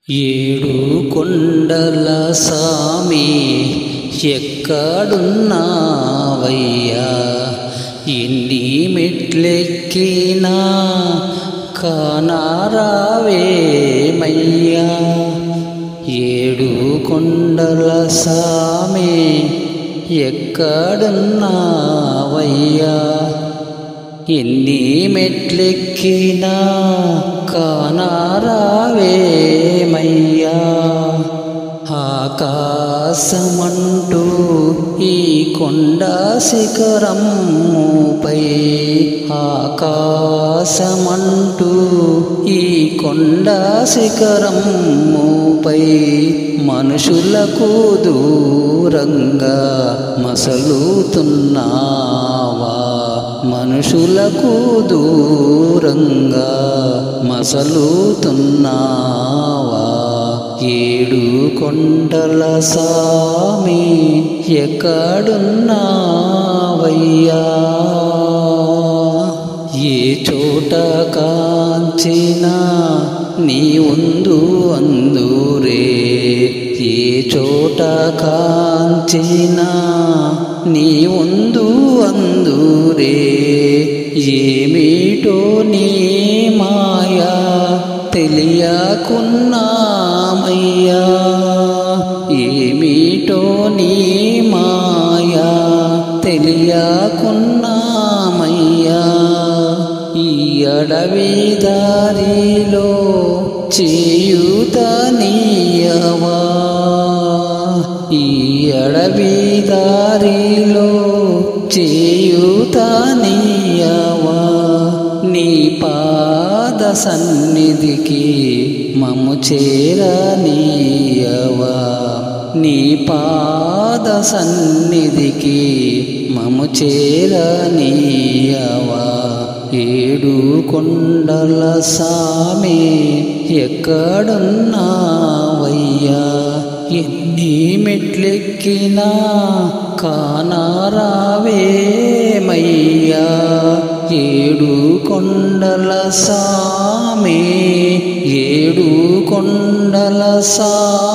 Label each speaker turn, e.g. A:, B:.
A: ఏడు కొండల సామి ఎక్కడున్నావయ్యా, ఎన్ని మెట్లెక్కినా కానరావేమయ్యా. ఏడు కొండల సామి ఎక్కడున్నావయ్యా, ఎన్ని మెట్లెక్కినా కానరావేమయ్యా. ఆకాశమంటూ ఈ కొండ శిఖరముపై, ఆకాశమంటూ ఈ కొండ శిఖరముపై మనుషులకు దూరంగా మసలుతున్నావా, మనుషులకు దూరంగా మసలుతున్నావా. ఏడు కొండల సామి ఎక్కడున్నావయ్యా. ఏ చోట కాంచినా నీ ఉందు అందురే, ఏ చోట కాంచినా నీ ఉందు అందురే. ఏమిటో నీ మాయా తెలియకున్నామయ్యా, ఏమిటో నీ మాయా తెలియకున్నామయ్యా. ఈ అడవి దారిలో చేయుతనీయవా, ఈ అడవి దారిలో చేయుతనీయవా. నీ పాద సన్నిధికి మమ్ము చేరనీయవా, నీ పాద సన్నిధికి మమ్ము చేరనీయవా. ఏడు కొండల సామి ఎక్కడున్నావయ్యా, ఎన్ని మెట్లెక్కినా కానరావేమయ్యా. ఏడు కొండల సామి, ఏడు కొండల సామి.